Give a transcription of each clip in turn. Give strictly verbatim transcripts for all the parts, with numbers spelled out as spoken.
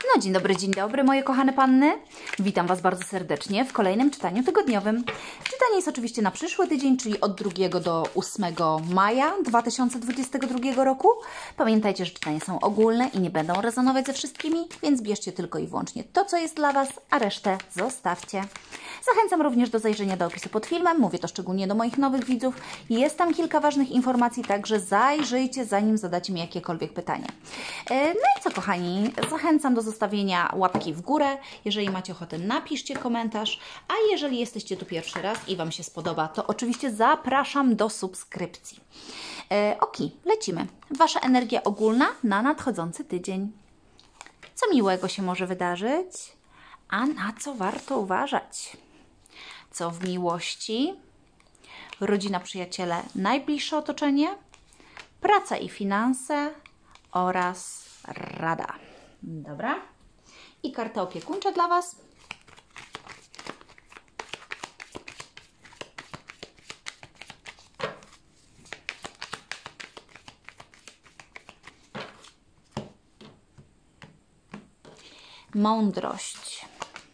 No dzień dobry, dzień dobry moje kochane panny. Witam Was bardzo serdecznie w kolejnym czytaniu tygodniowym. Czytanie jest oczywiście na przyszły tydzień, czyli od drugiego do ósmego maja dwa tysiące dwudziestego drugiego roku. Pamiętajcie, że czytania są ogólne i nie będą rezonować ze wszystkimi, więc bierzcie tylko i wyłącznie to, co jest dla Was, a resztę zostawcie. Zachęcam również do zajrzenia do opisu pod filmem. Mówię to szczególnie do moich nowych widzów. Jest tam kilka ważnych informacji, także zajrzyjcie, zanim zadacie mi jakiekolwiek pytanie. No i co, kochani? Zachęcam do zostawienia łapki w górę. Jeżeli macie ochotę, napiszcie komentarz. A jeżeli jesteście tu pierwszy raz i Wam się spodoba, to oczywiście zapraszam do subskrypcji. E, ok, lecimy. Wasza energia ogólna na nadchodzący tydzień. Co miłego się może wydarzyć? A na co warto uważać? Co w miłości? Rodzina, przyjaciele, najbliższe otoczenie? Praca i finanse oraz rada. Dobra. I karta opiekuńcza dla Was. Mądrość.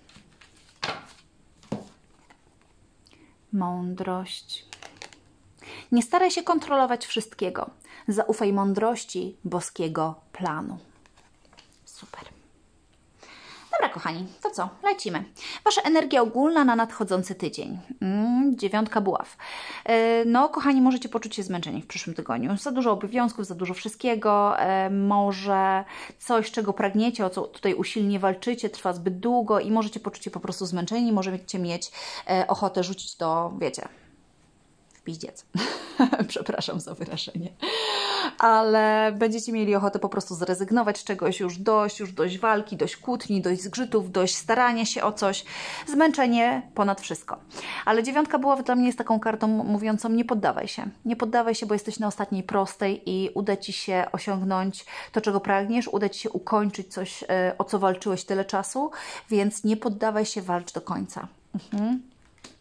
Mądrość. Nie staraj się kontrolować wszystkiego. Zaufaj mądrości boskiego planu. Super. Dobra, kochani, to co? Lecimy. Wasza energia ogólna na nadchodzący tydzień. Mm, dziewiątka buław. Yy, no, kochani, możecie poczuć się zmęczeni w przyszłym tygodniu. Za dużo obowiązków, za dużo wszystkiego. Yy, może coś, czego pragniecie, o co tutaj usilnie walczycie, trwa zbyt długo i możecie poczuć się po prostu zmęczeni. Możecie mieć yy, ochotę rzucić to, wiecie, w piździec. Przepraszam za wyrażenie. Ale będziecie mieli ochotę po prostu zrezygnować z czegoś, już dość, już dość walki, dość kłótni, dość zgrzytów, dość starania się o coś. Zmęczenie ponad wszystko. Ale dziewiątka buław dla mnie jest taką kartą mówiącą: nie poddawaj się. Nie poddawaj się, bo jesteś na ostatniej prostej i uda Ci się osiągnąć to, czego pragniesz, uda Ci się ukończyć coś, o co walczyłeś tyle czasu, więc nie poddawaj się, walcz do końca. Mhm.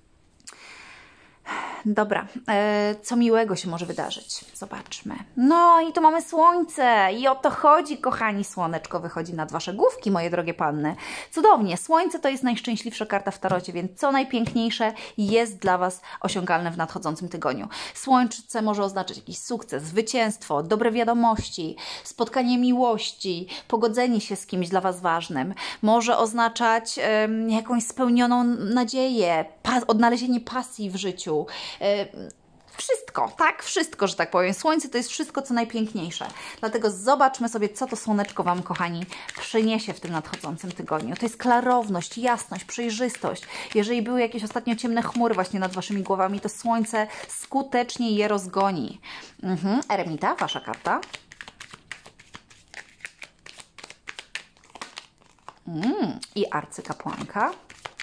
Dobra, e, co miłego się może wydarzyć? Zobaczmy. No i tu mamy słońce i o to chodzi, kochani. Słoneczko wychodzi nad Wasze główki, moje drogie panny. Cudownie. Słońce to jest najszczęśliwsza karta w tarocie, więc co najpiękniejsze jest dla Was osiągalne w nadchodzącym tygodniu. Słońce może oznaczać jakiś sukces, zwycięstwo, dobre wiadomości, spotkanie miłości, pogodzenie się z kimś dla Was ważnym. Może oznaczać e, jakąś spełnioną nadzieję, pa odnalezienie pasji w życiu. Wszystko, tak? Wszystko, że tak powiem. Słońce to jest wszystko, co najpiękniejsze. Dlatego zobaczmy sobie, co to słoneczko Wam, kochani, przyniesie w tym nadchodzącym tygodniu. To jest klarowność, jasność, przejrzystość. Jeżeli były jakieś ostatnio ciemne chmury właśnie nad Waszymi głowami, to słońce skutecznie je rozgoni. Mhm. Eremita, Wasza karta. Mm. I arcykapłanka.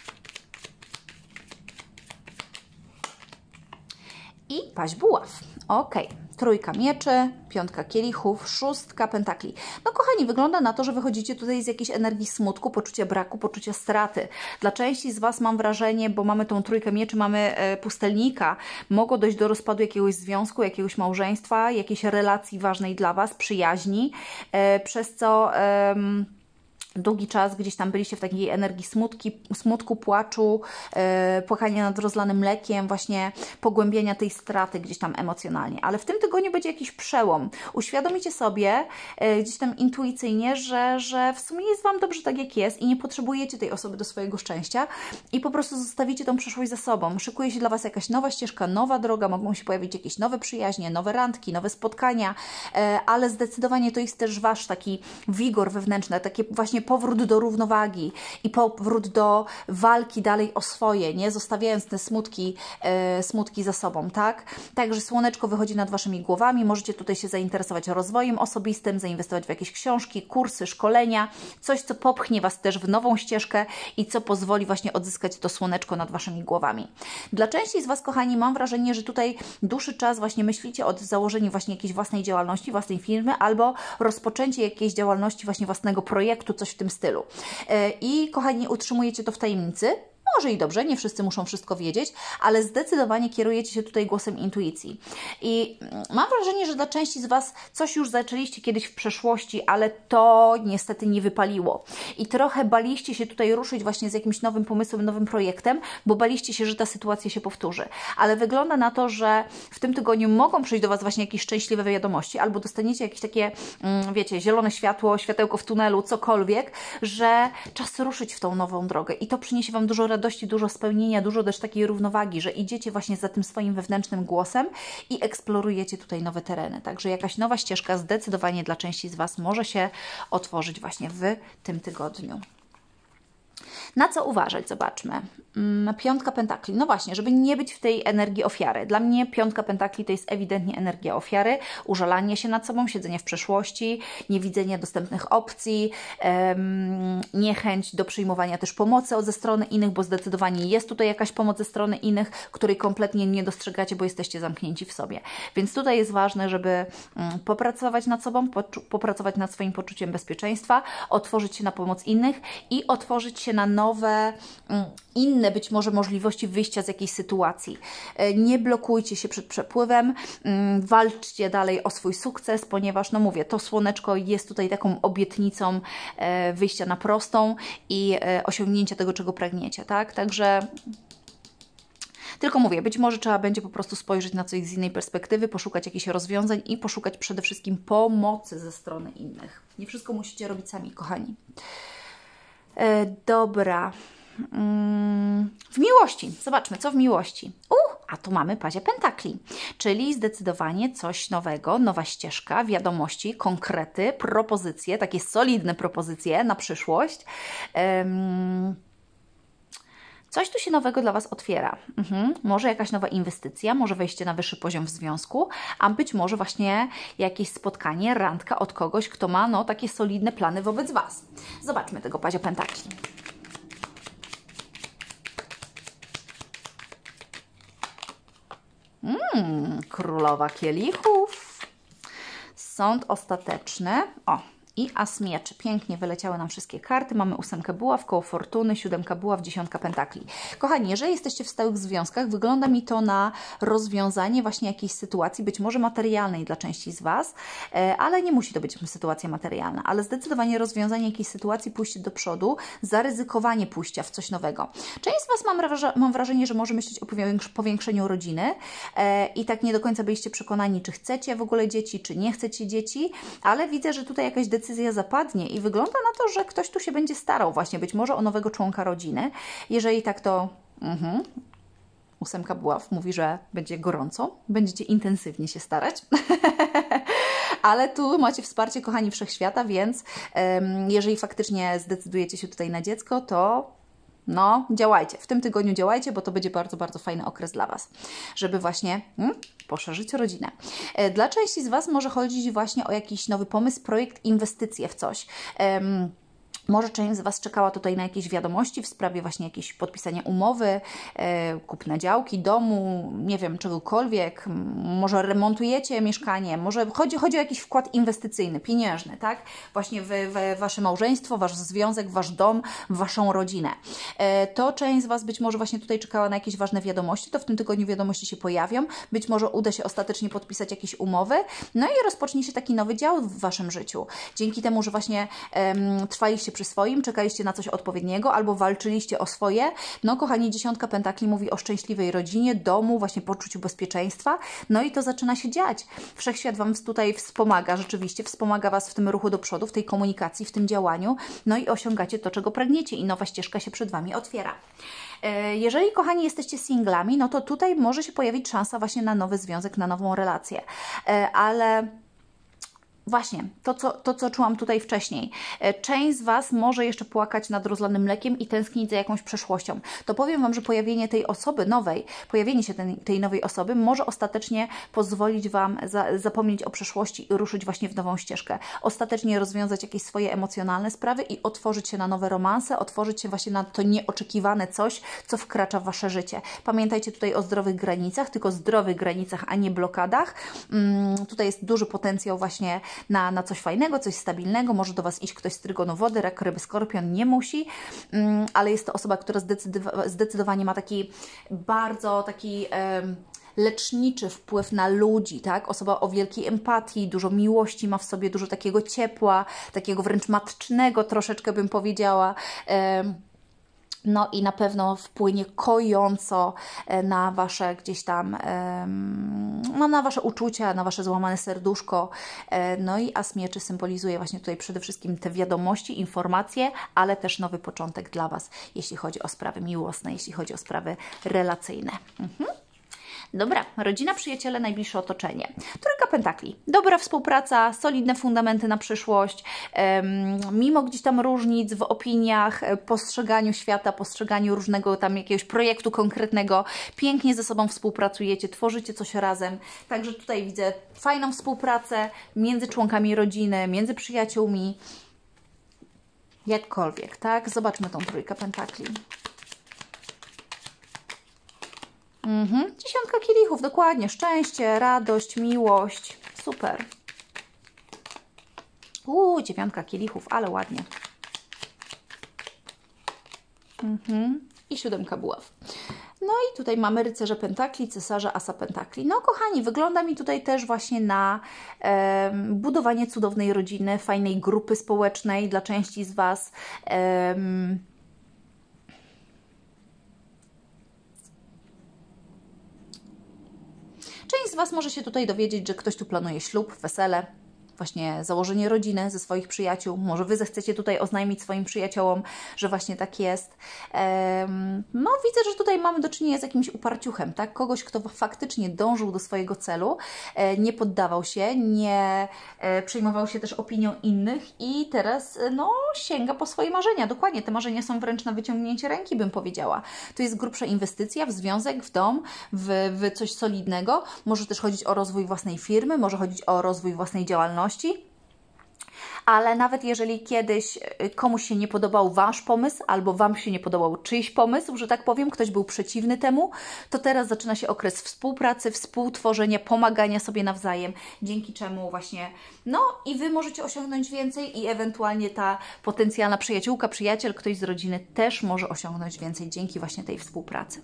I paź buław. Ok. Trójka mieczy, piątka kielichów, szóstka pentakli. No kochani, wygląda na to, że wychodzicie tutaj z jakiejś energii smutku, poczucia braku, poczucia straty. Dla części z Was mam wrażenie, bo mamy tą trójkę mieczy, mamy e, pustelnika, mogło dojść do rozpadu jakiegoś związku, jakiegoś małżeństwa, jakiejś relacji ważnej dla Was, przyjaźni, e, przez co... E, długi czas gdzieś tam byliście w takiej energii smutki, smutku, płaczu, yy, płakania nad rozlanym mlekiem, właśnie pogłębienia tej straty gdzieś tam emocjonalnie. Ale w tym tygodniu będzie jakiś przełom. Uświadomicie sobie yy, gdzieś tam intuicyjnie, że, że w sumie jest Wam dobrze tak, jak jest i nie potrzebujecie tej osoby do swojego szczęścia i po prostu zostawicie tą przyszłość za sobą. Szykuje się dla Was jakaś nowa ścieżka, nowa droga, mogą się pojawić jakieś nowe przyjaźnie, nowe randki, nowe spotkania, yy, ale zdecydowanie to jest też Wasz taki wigor wewnętrzny, takie właśnie powrót do równowagi i powrót do walki dalej o swoje, nie zostawiając te smutki, e, smutki za sobą, tak? Także słoneczko wychodzi nad Waszymi głowami, możecie tutaj się zainteresować rozwojem osobistym, zainwestować w jakieś książki, kursy, szkolenia, coś, co popchnie Was też w nową ścieżkę i co pozwoli właśnie odzyskać to słoneczko nad Waszymi głowami. Dla części z Was, kochani, mam wrażenie, że tutaj dłuższy czas właśnie myślicie o założeniu właśnie jakiejś własnej działalności, własnej firmy albo rozpoczęcie jakiejś działalności właśnie własnego projektu, coś w tym stylu. I kochani, utrzymujecie to w tajemnicy, może i dobrze, nie wszyscy muszą wszystko wiedzieć, ale zdecydowanie kierujecie się tutaj głosem intuicji. I mam wrażenie, że dla części z Was coś już zaczęliście kiedyś w przeszłości, ale to niestety nie wypaliło. I trochę baliście się tutaj ruszyć właśnie z jakimś nowym pomysłem, nowym projektem, bo baliście się, że ta sytuacja się powtórzy. Ale wygląda na to, że w tym tygodniu mogą przyjść do Was właśnie jakieś szczęśliwe wiadomości, albo dostaniecie jakieś takie, wiecie, zielone światło, światełko w tunelu, cokolwiek, że czas ruszyć w tą nową drogę. I to przyniesie Wam dużo radości, dużo spełnienia, dużo też takiej równowagi, że idziecie właśnie za tym swoim wewnętrznym głosem i eksplorujecie tutaj nowe tereny. Także jakaś nowa ścieżka zdecydowanie dla części z Was może się otworzyć właśnie w tym tygodniu. Na co uważać? Zobaczmy. Piątka pentakli. No właśnie, żeby nie być w tej energii ofiary. Dla mnie piątka pentakli to jest ewidentnie energia ofiary, użalanie się nad sobą, siedzenie w przeszłości, niewidzenie dostępnych opcji, um, niechęć do przyjmowania też pomocy ze strony innych, bo zdecydowanie jest tutaj jakaś pomoc ze strony innych, której kompletnie nie dostrzegacie, bo jesteście zamknięci w sobie. Więc tutaj jest ważne, żeby um, popracować nad sobą, popracować nad swoim poczuciem bezpieczeństwa, otworzyć się na pomoc innych i otworzyć się na nowe, um, inne być może możliwości wyjścia z jakiejś sytuacji. Nie blokujcie się przed przepływem, walczcie dalej o swój sukces, ponieważ, no mówię, to słoneczko jest tutaj taką obietnicą wyjścia na prostą i osiągnięcia tego, czego pragniecie, tak? Także tylko mówię, być może trzeba będzie po prostu spojrzeć na coś z innej perspektywy, poszukać jakichś rozwiązań i poszukać przede wszystkim pomocy ze strony innych. Nie wszystko musicie robić sami, kochani. E, dobra. W miłości. Zobaczmy, co w miłości. U, a tu mamy pazię pentakli, czyli zdecydowanie coś nowego, nowa ścieżka, wiadomości, konkrety, propozycje, takie solidne propozycje na przyszłość. Um, Coś tu się nowego dla Was otwiera. Mhm. Może jakaś nowa inwestycja, może wejście na wyższy poziom w związku, a być może właśnie jakieś spotkanie, randka od kogoś, kto ma no, takie solidne plany wobec Was. Zobaczmy tego pazia pentakli. Mm, królowa kielichów. Sąd ostateczny. O, i as mieczy. Pięknie wyleciały nam wszystkie karty. Mamy ósemkę buław, koło fortuny, siódemka buław, dziesiątka pentakli. Kochani, jeżeli jesteście w stałych związkach, wygląda mi to na rozwiązanie właśnie jakiejś sytuacji, być może materialnej dla części z Was, ale nie musi to być sytuacja materialna, ale zdecydowanie rozwiązanie jakiejś sytuacji, pójście do przodu, zaryzykowanie pójścia w coś nowego. Część z Was mam, mam wrażenie, że może myśleć o powiększeniu rodziny i tak nie do końca byliście przekonani, czy chcecie w ogóle dzieci, czy nie chcecie dzieci, ale widzę, że tutaj jakaś decyzja decyzja zapadnie i wygląda na to, że ktoś tu się będzie starał właśnie być może o nowego członka rodziny. Jeżeli tak, to mhm. ósemka buław mówi, że będzie gorąco, będziecie intensywnie się starać. Ale tu macie wsparcie, kochani, wszechświata, więc um, jeżeli faktycznie zdecydujecie się tutaj na dziecko, to no, działajcie. W tym tygodniu działajcie, bo to będzie bardzo, bardzo fajny okres dla Was, żeby właśnie hmm, poszerzyć rodzinę. Dla części z Was może chodzić właśnie o jakiś nowy pomysł, projekt, inwestycje w coś. Um, Może część z Was czekała tutaj na jakieś wiadomości w sprawie właśnie jakieś podpisania umowy, e, kupna działki, domu, nie wiem, czegokolwiek. Może remontujecie mieszkanie, może chodzi, chodzi o jakiś wkład inwestycyjny, pieniężny, tak? Właśnie w, w Wasze małżeństwo, Wasz związek, Wasz dom, w Waszą rodzinę. E, to część z Was być może właśnie tutaj czekała na jakieś ważne wiadomości, to w tym tygodniu wiadomości się pojawią. Być może uda się ostatecznie podpisać jakieś umowy, no i rozpocznie się taki nowy dział w Waszym życiu. Dzięki temu, że właśnie em, trwaliście przy swoim, czekaliście na coś odpowiedniego albo walczyliście o swoje. No kochani, dziesiątka pentakli mówi o szczęśliwej rodzinie, domu, właśnie poczuciu bezpieczeństwa. No i to zaczyna się dziać. Wszechświat Wam tutaj wspomaga, rzeczywiście wspomaga Was w tym ruchu do przodu, w tej komunikacji, w tym działaniu. No i osiągacie to, czego pragniecie i nowa ścieżka się przed Wami otwiera. Jeżeli, kochani, jesteście singlami, no to tutaj może się pojawić szansa właśnie na nowy związek, na nową relację. Ale właśnie, to co, to co czułam tutaj wcześniej. Część z Was może jeszcze płakać nad rozlanym mlekiem i tęsknić za jakąś przeszłością. To powiem Wam, że pojawienie tej osoby nowej, pojawienie się tej, tej nowej osoby może ostatecznie pozwolić Wam za, zapomnieć o przeszłości i ruszyć właśnie w nową ścieżkę. Ostatecznie rozwiązać jakieś swoje emocjonalne sprawy i otworzyć się na nowe romanse, otworzyć się właśnie na to nieoczekiwane coś, co wkracza w Wasze życie. Pamiętajcie tutaj o zdrowych granicach, tylko zdrowych granicach, a nie blokadach. Hmm, tutaj jest duży potencjał właśnie na, na coś fajnego, coś stabilnego. Może do Was iść ktoś z trygonu wody, rak, ryby, skorpion, nie musi, ale jest to osoba, która zdecydowanie ma taki bardzo taki leczniczy wpływ na ludzi, tak? Osoba o wielkiej empatii, dużo miłości ma w sobie, dużo takiego ciepła, takiego wręcz matcznego troszeczkę bym powiedziała. No i na pewno wpłynie kojąco na Wasze gdzieś tam, no na Wasze uczucia, na Wasze złamane serduszko. No i as mieczy symbolizuje właśnie tutaj przede wszystkim te wiadomości, informacje, ale też nowy początek dla Was, jeśli chodzi o sprawy miłosne, jeśli chodzi o sprawy relacyjne. Mhm. Dobra, rodzina, przyjaciele, najbliższe otoczenie. Trójka pentakli. Dobra współpraca, solidne fundamenty na przyszłość, mimo gdzieś tam różnic w opiniach, postrzeganiu świata, postrzeganiu różnego tam jakiegoś projektu konkretnego, pięknie ze sobą współpracujecie, tworzycie coś razem. Także tutaj widzę fajną współpracę między członkami rodziny, między przyjaciółmi, jakkolwiek, tak? Zobaczmy tą trójkę pentakli. Mhm. Dziesiątka kielichów, dokładnie. Szczęście, radość, miłość. Super. Uuu, dziewiątka kielichów, ale ładnie. Mhm. I siódemka buław. No i tutaj mamy rycerza pentakli, cesarza, asa pentakli. No kochani, wygląda mi tutaj też właśnie na e, budowanie cudownej rodziny, fajnej grupy społecznej dla części z Was. E, Część z Was może się tutaj dowiedzieć, że ktoś tu planuje ślub, wesele, właśnie założenie rodziny ze swoich przyjaciół. Może Wy zechcecie tutaj oznajmić swoim przyjaciołom, że właśnie tak jest. No widzę, że tutaj mamy do czynienia z jakimś uparciuchem, tak? Kogoś, kto faktycznie dążył do swojego celu, nie poddawał się, nie przejmował się też opinią innych i teraz no, sięga po swoje marzenia. Dokładnie, te marzenia są wręcz na wyciągnięcie ręki, bym powiedziała. To jest grubsza inwestycja w związek, w dom, w, w coś solidnego. Może też chodzić o rozwój własnej firmy, może chodzić o rozwój własnej działalności. Ale nawet jeżeli kiedyś komuś się nie podobał Wasz pomysł, albo Wam się nie podobał czyjś pomysł, że tak powiem, ktoś był przeciwny temu, to teraz zaczyna się okres współpracy, współtworzenia, pomagania sobie nawzajem, dzięki czemu właśnie, no i Wy możecie osiągnąć więcej i ewentualnie ta potencjalna przyjaciółka, przyjaciel, ktoś z rodziny też może osiągnąć więcej dzięki właśnie tej współpracy.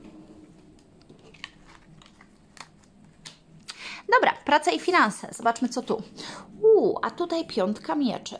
Dobra, praca i finanse. Zobaczmy, co tu. Uuu, a tutaj piątka mieczy.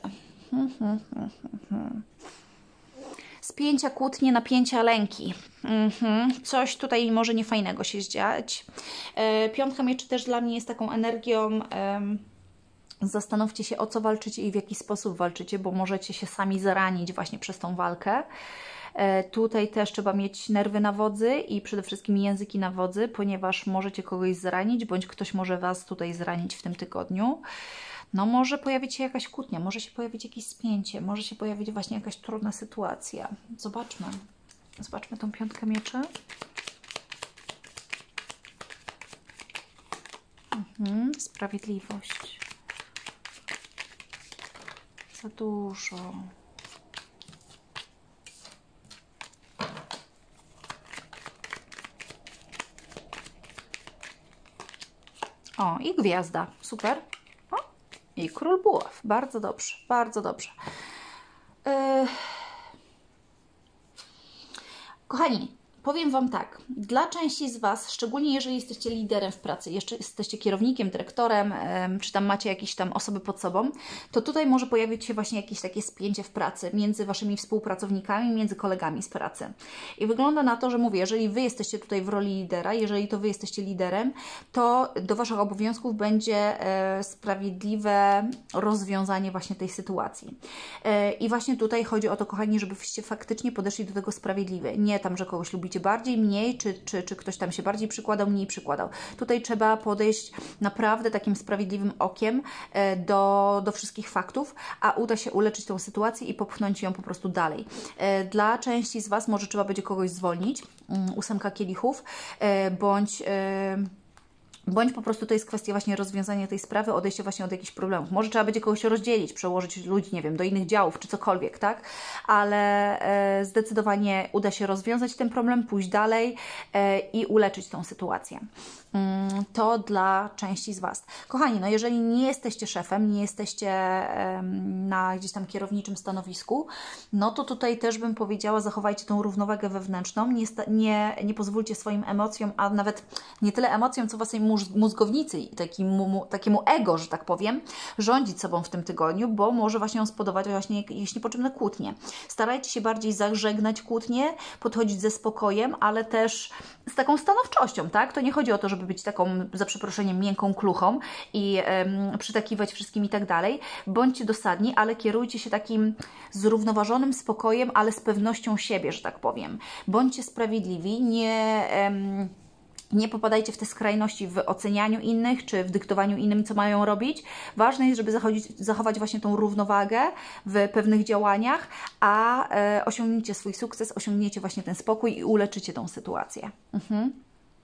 Spięcia, kłótnie, napięcia, lęki. Coś tutaj może niefajnego się zdziać. Piątka mieczy też dla mnie jest taką energią... Zastanówcie się, o co walczycie i w jaki sposób walczycie, bo możecie się sami zaranić właśnie przez tą walkę. Tutaj też trzeba mieć nerwy na wodzy i przede wszystkim języki na wodzy, ponieważ możecie kogoś zranić, bądź ktoś może Was tutaj zranić w tym tygodniu. No może pojawić się jakaś kłótnia, może się pojawić jakieś spięcie, może się pojawić właśnie jakaś trudna sytuacja. Zobaczmy. Zobaczmy tą piątkę mieczy. Mhm, sprawiedliwość. Za dużo. O, i gwiazda. Super. O, i król buław. Bardzo dobrze, bardzo dobrze. Yy... Kochani, powiem Wam tak, dla części z Was, szczególnie jeżeli jesteście liderem w pracy, jeszcze jesteście kierownikiem, dyrektorem, czy tam macie jakieś tam osoby pod sobą, to tutaj może pojawić się właśnie jakieś takie spięcie w pracy między Waszymi współpracownikami, między kolegami z pracy. I wygląda na to, że mówię, jeżeli Wy jesteście tutaj w roli lidera, jeżeli to Wy jesteście liderem, to do Waszych obowiązków będzie sprawiedliwe rozwiązanie właśnie tej sytuacji. I właśnie tutaj chodzi o to, kochani, żebyście faktycznie podeszli do tego sprawiedliwie. Nie tam, że kogoś lubicie bardziej, mniej, czy, czy, czy ktoś tam się bardziej przykładał, mniej przykładał. Tutaj trzeba podejść naprawdę takim sprawiedliwym okiem do, do wszystkich faktów, a uda się uleczyć tą sytuację i popchnąć ją po prostu dalej. Dla części z Was może trzeba będzie kogoś zwolnić, ósemka kielichów, bądź Bądź po prostu to jest kwestia właśnie rozwiązania tej sprawy, odejścia właśnie od jakichś problemów. Może trzeba będzie kogoś rozdzielić, przełożyć ludzi, nie wiem, do innych działów, czy cokolwiek, tak? Ale e, zdecydowanie uda się rozwiązać ten problem, pójść dalej e, i uleczyć tą sytuację. Mm, to dla części z Was. Kochani, no jeżeli nie jesteście szefem, nie jesteście e, na gdzieś tam kierowniczym stanowisku, no to tutaj też bym powiedziała, zachowajcie tą równowagę wewnętrzną, nie, nie, nie pozwólcie swoim emocjom, a nawet nie tyle emocjom, co Waszej mózgownicy i takiemu, takiemu ego, że tak powiem, rządzić sobą w tym tygodniu, bo może właśnie on spowodować właśnie jakieś niepotrzebne kłótnie. Starajcie się bardziej zażegnać kłótnie, podchodzić ze spokojem, ale też z taką stanowczością, tak? To nie chodzi o to, żeby być taką, za przeproszeniem, miękką kluchą i um, przytakiwać wszystkim i tak dalej. Bądźcie dosadni, ale kierujcie się takim zrównoważonym spokojem, ale z pewnością siebie, że tak powiem. Bądźcie sprawiedliwi, nie... Um, Nie popadajcie w te skrajności w ocenianiu innych, czy w dyktowaniu innym, co mają robić. Ważne jest, żeby zachodzić, zachować właśnie tą równowagę w pewnych działaniach, a e, osiągniecie swój sukces, osiągniecie właśnie ten spokój i uleczycie tą sytuację. Mhm.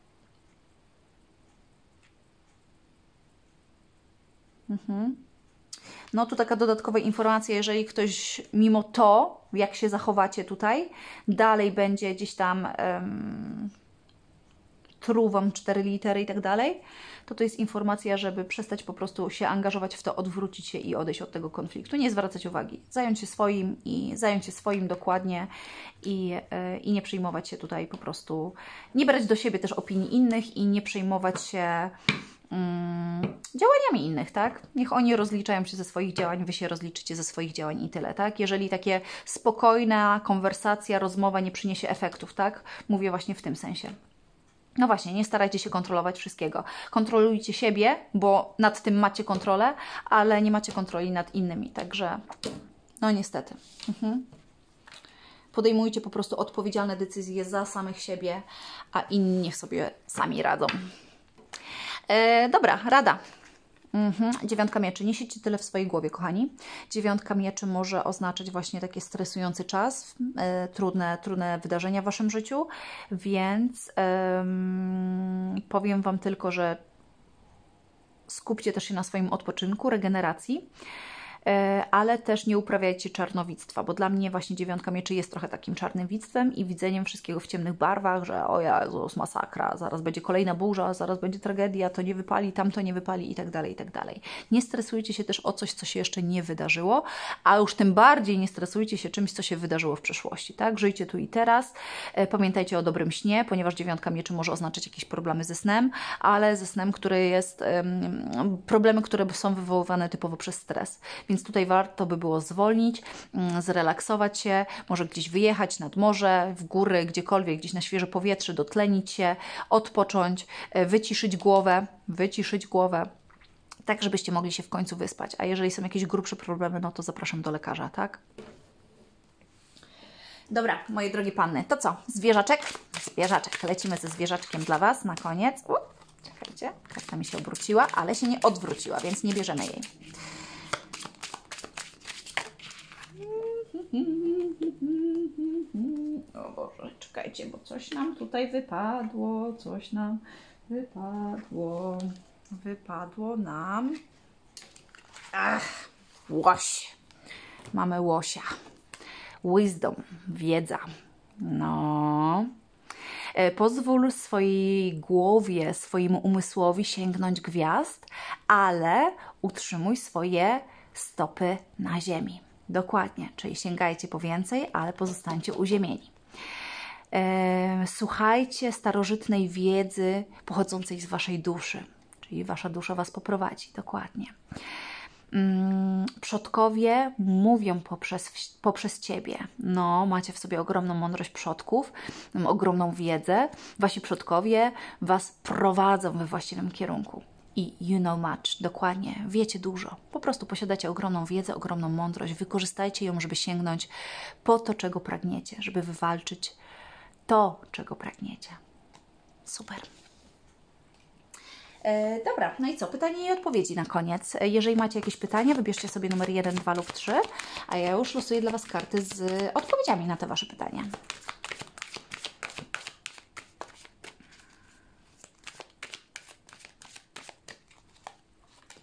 Mhm. No tu taka dodatkowa informacja, jeżeli ktoś mimo to, jak się zachowacie tutaj, dalej będzie gdzieś tam... Um, truł Wam cztery litery i tak dalej, to to jest informacja, żeby przestać po prostu się angażować w to, odwrócić się i odejść od tego konfliktu, nie zwracać uwagi, zająć się swoim i zająć się swoim dokładnie i, yy, i nie przejmować się tutaj po prostu, nie brać do siebie też opinii innych i nie przejmować się yy, działaniami innych, tak? Niech oni rozliczają się ze swoich działań, Wy się rozliczycie ze swoich działań i tyle, tak? Jeżeli takie spokojna konwersacja, rozmowa nie przyniesie efektów, tak? Mówię właśnie w tym sensie. No właśnie, nie starajcie się kontrolować wszystkiego. Kontrolujcie siebie, bo nad tym macie kontrolę, ale nie macie kontroli nad innymi, także no niestety. Mhm. Podejmujcie po prostu odpowiedzialne decyzje za samych siebie, a inni niech sobie sami radzą. E, dobra, rada. Mhm. Dziewiątka mieczy. Nie siedźcie tyle w swojej głowie, kochani. Dziewiątka mieczy może oznaczać właśnie taki stresujący czas, e, trudne, trudne wydarzenia w Waszym życiu, więc um, powiem Wam tylko, że skupcie też się na swoim odpoczynku, regeneracji, ale też nie uprawiajcie czarnowictwa, bo dla mnie właśnie dziewiątka mieczy jest trochę takim czarnowictwem i widzeniem wszystkiego w ciemnych barwach, że o Jezus, masakra, zaraz będzie kolejna burza, zaraz będzie tragedia, to nie wypali, tamto nie wypali i tak dalej, i tak dalej. Nie stresujcie się też o coś, co się jeszcze nie wydarzyło, a już tym bardziej nie stresujcie się czymś, co się wydarzyło w przeszłości, tak? Żyjcie tu i teraz, pamiętajcie o dobrym śnie, ponieważ dziewiątka mieczy może oznaczać jakieś problemy ze snem, ale ze snem, który jest, um, problemy, które są wywoływane typowo przez stres. Więc tutaj warto by było zwolnić, zrelaksować się, może gdzieś wyjechać nad morze, w góry, gdziekolwiek, gdzieś na świeże powietrze, dotlenić się, odpocząć, wyciszyć głowę, wyciszyć głowę, tak żebyście mogli się w końcu wyspać. A jeżeli są jakieś grubsze problemy, no to zapraszam do lekarza, tak? Dobra, moje drogie panny, to co? Zwierzaczek? Zwierzaczek. Lecimy ze zwierzaczkiem dla Was na koniec. U, czekajcie, karta mi się obróciła, ale się nie odwróciła, więc nie bierzemy jej. O Boże, czekajcie, bo coś nam tutaj wypadło, coś nam wypadło, wypadło nam, ach, łoś, mamy łosia, wisdom, wiedza, no, pozwól swojej głowie, swojemu umysłowi sięgnąć gwiazd, ale utrzymuj swoje stopy na ziemi. Dokładnie, czyli sięgajcie po więcej, ale pozostańcie uziemieni. E, słuchajcie starożytnej wiedzy pochodzącej z Waszej duszy, czyli Wasza dusza Was poprowadzi, dokładnie. Mm, przodkowie mówią poprzez, poprzez Ciebie. No, macie w sobie ogromną mądrość przodków, ogromną wiedzę. Wasi przodkowie Was prowadzą we właściwym kierunku. I you know much, dokładnie, wiecie dużo. Po prostu posiadacie ogromną wiedzę, ogromną mądrość. Wykorzystajcie ją, żeby sięgnąć po to, czego pragniecie, żeby wywalczyć to, czego pragniecie. Super. E, dobra, no i co? Pytanie i odpowiedzi na koniec. Jeżeli macie jakieś pytania, wybierzcie sobie numer jeden, dwa lub trzy, a ja już losuję dla Was karty z odpowiedziami na te Wasze pytania.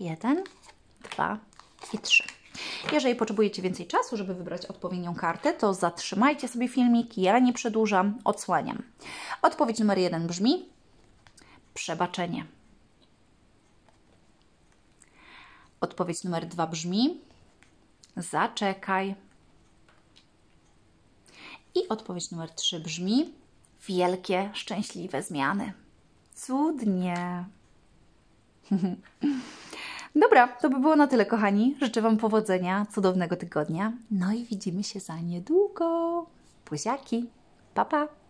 jeden, dwa i trzy. Jeżeli potrzebujecie więcej czasu, żeby wybrać odpowiednią kartę, to zatrzymajcie sobie filmik, ja nie przedłużam, odsłaniam. Odpowiedź numer jeden brzmi przebaczenie. Odpowiedź numer dwa brzmi zaczekaj. I odpowiedź numer trzy brzmi wielkie, szczęśliwe zmiany. Cudnie. Dobra, to by było na tyle, kochani. Życzę Wam powodzenia, cudownego tygodnia. No i widzimy się za niedługo. Buziaki. Pa, pa.